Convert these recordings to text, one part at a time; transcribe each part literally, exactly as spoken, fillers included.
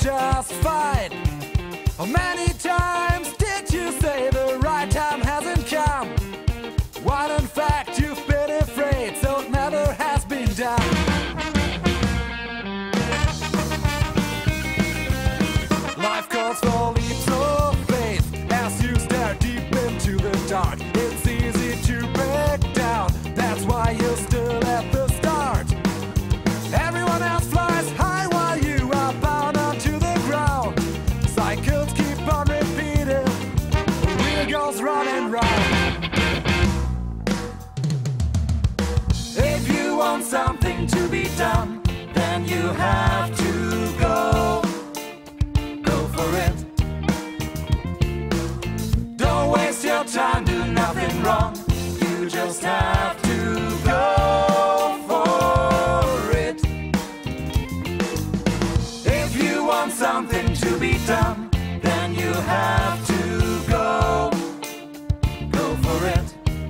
just fine. How many times did you say the right time hasn't come? While in fact you've been afraid, so it never has been done. Life calls for leaps of faith as you stare deep into the dark. It's easy to break down, that's why you're still at the start. Everyone else flies high while you are bound onto the ground. Cycles keep on repeating, the wheel goes round and round. If you want something to be done, then you have to go. Go for it. Don't waste your time, do nothing wrong. You just have to go for it. If you want something to be done, then you have to go. Go for it.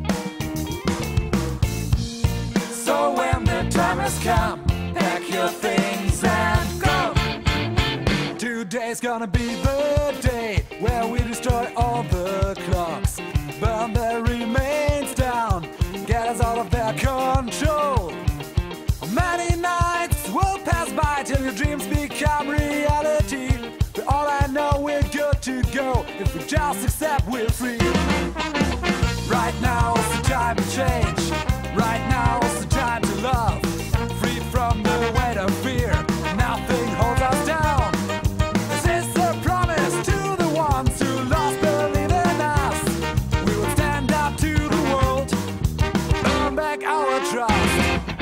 So when the time has come, pack your things and go. Today's gonna be the day where we destroy all the clocks, burn their remains down, get us out of their control. Many nights will pass by till your dreams become reality. But all I know, we're good to go if we just accept we're free. Right now is the time to change. Right now is the time to love. Free from the weight of fear, nothing holds us down. This is a promise to the ones who lost belief in us. We will stand up to the world, earn back our trust.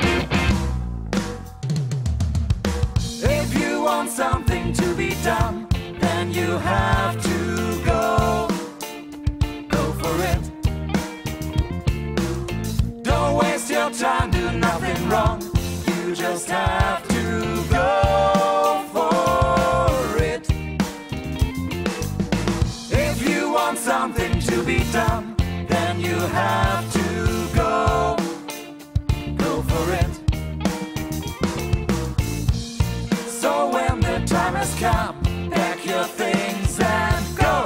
If you want something to be done, then you have to go. Go for it. Don't waste your time, do nothing wrong. You just have to go for it. If you want something to be done, then you have to go. Go for it. So when the time has come, pack your things and go.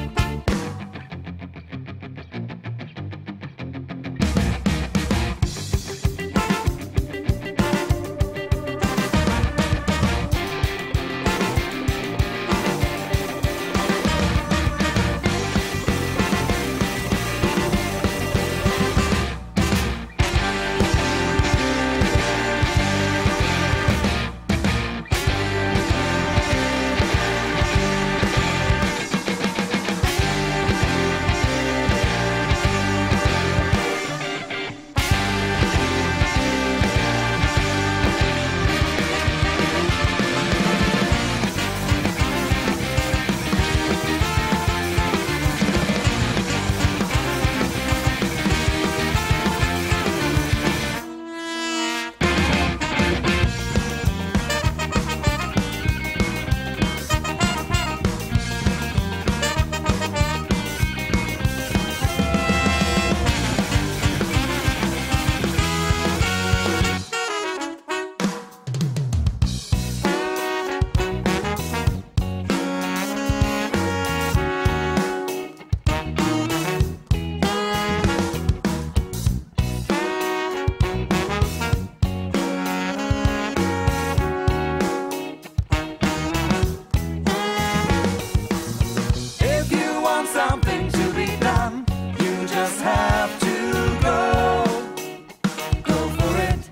Something to be done, you just have to go. Go for it.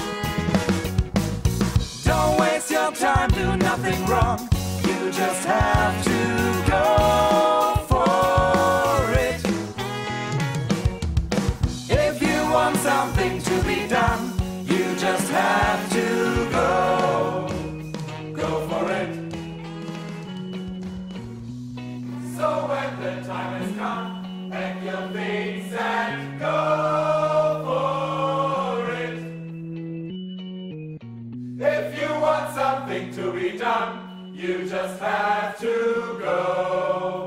Don't waste your time, do nothing wrong. You just have to go for it. If you want something to be done, you just have to go. Go for it. So when the time has come, pack your things and go for it. If you want something to be done, you just have to go.